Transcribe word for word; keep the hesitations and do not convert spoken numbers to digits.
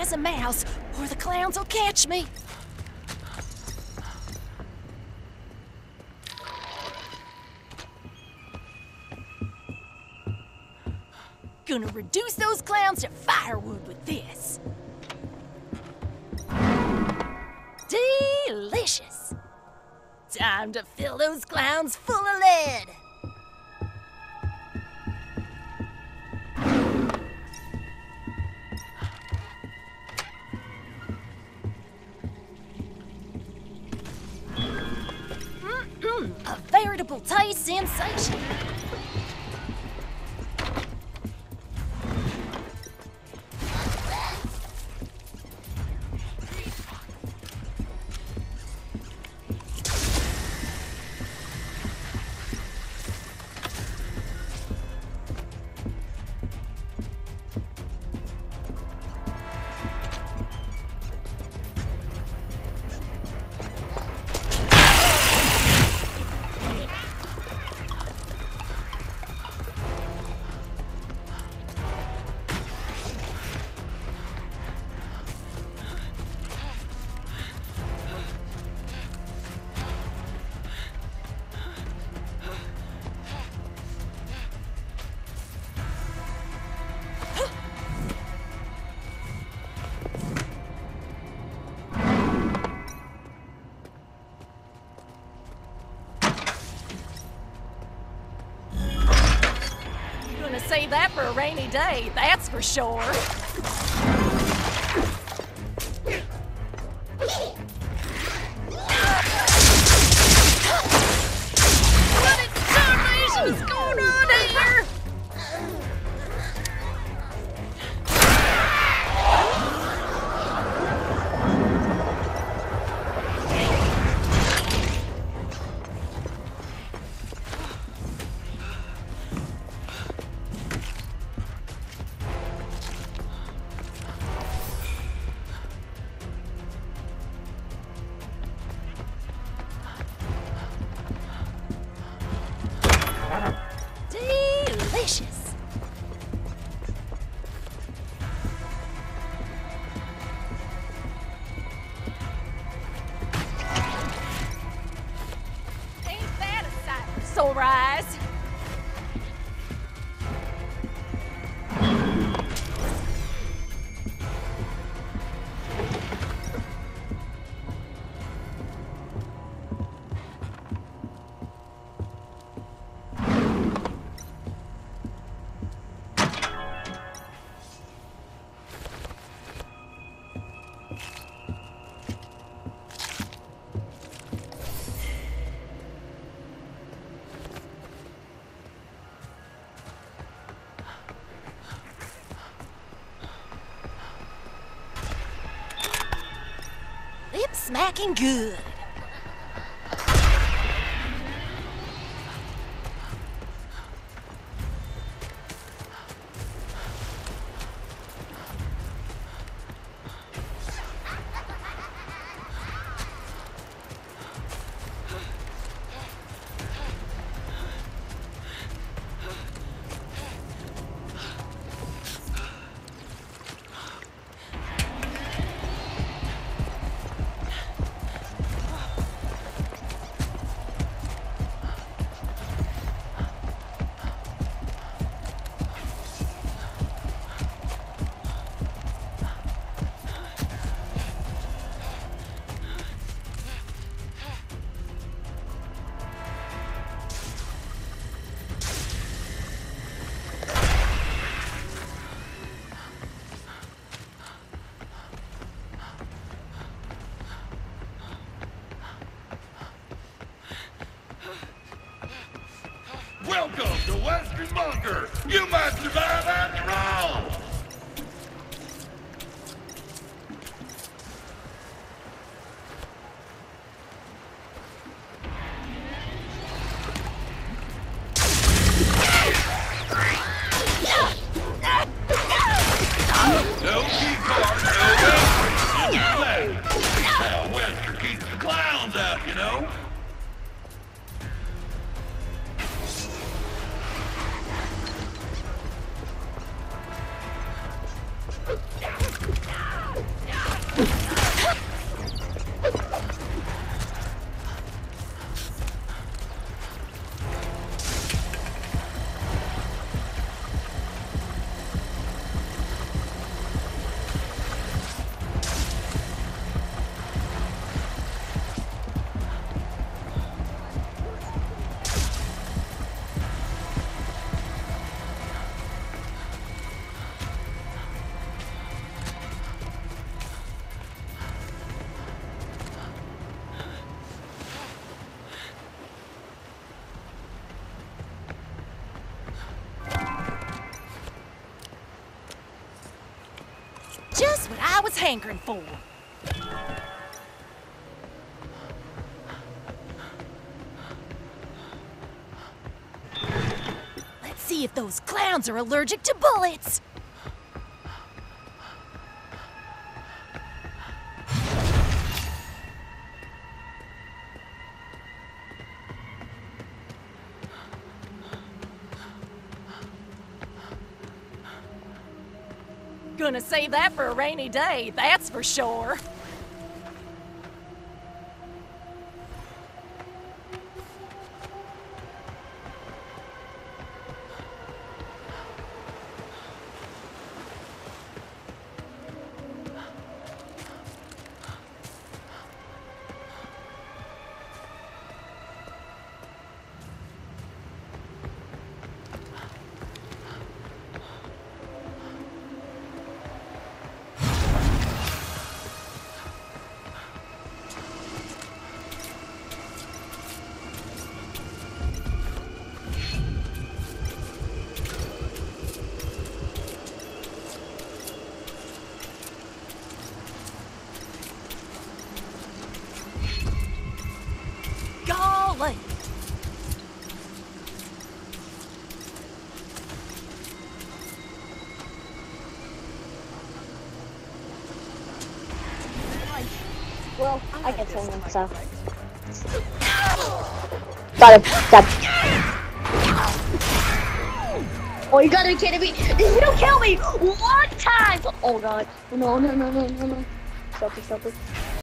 as a mouse, or the clowns will catch me. Gonna reduce those clowns to firewood with this. Delicious. Time to fill those clowns full of lead. Mm-mm, a veritable taste sensation. Save that for a rainy day, that's for sure. What in tarnation is going on here? Delicious. Ain't that a sight for sore eyes? Lip smacking good. Welcome to Western Bunker! You might survive after all! No key card, no entry. In your leg. How Wester keeps the clowns out, you know? was hankering for. Let's see if those clowns are allergic to bullets. Gonna save that for a rainy day, that's for sure. Golly! Well, I can swing him, so. Got him. Got him. Oh, you gotta be kidding me! You don't kill me one time! Oh god. No, no, no, no, no, no. Stop it, stop it.